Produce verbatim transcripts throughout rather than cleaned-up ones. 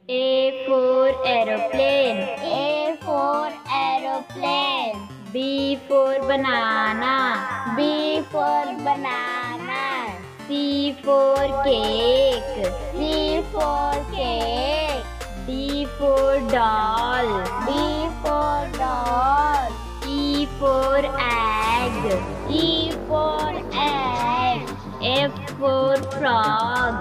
A for aeroplane. A for aeroplane. B for banana. B for banana. C for cake. C for cake. D for doll. D for doll. E for egg. E for egg. F for frog.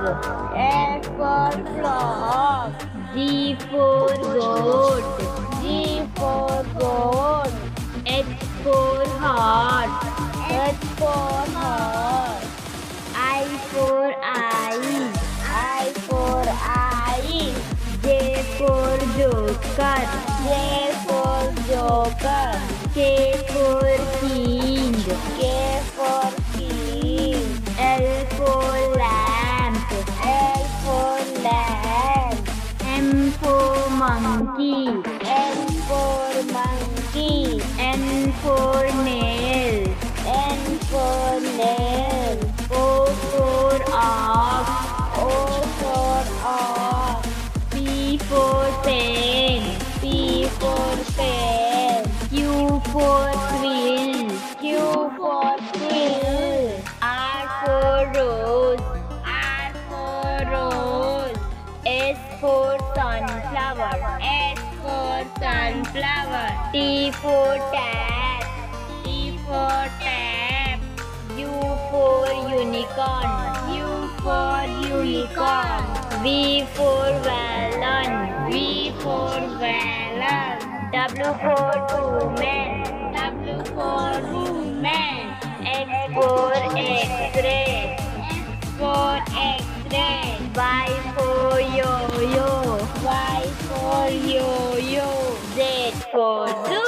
F for frog. G for goat. G for goat. H for horse. H for horse. I for eye. I for eye. J for joker. J for joker. K for king. K for king. L for lamp. L for lamp. M for monkey. N for monkey. N for nail. N for nail. O for ox. O for ox. P for pen. P for pen. Q for quill. Q for quill. R for rose. R for rose. S for sunflower. S for sunflower. T for tap. T for tap. U for unicorn. U for unicorn. V for violin. V for valor. W for woman. W for woman. X for X-ray. X for X-ray. Y for yo-yo. Y for yo-yo. Z for zoo.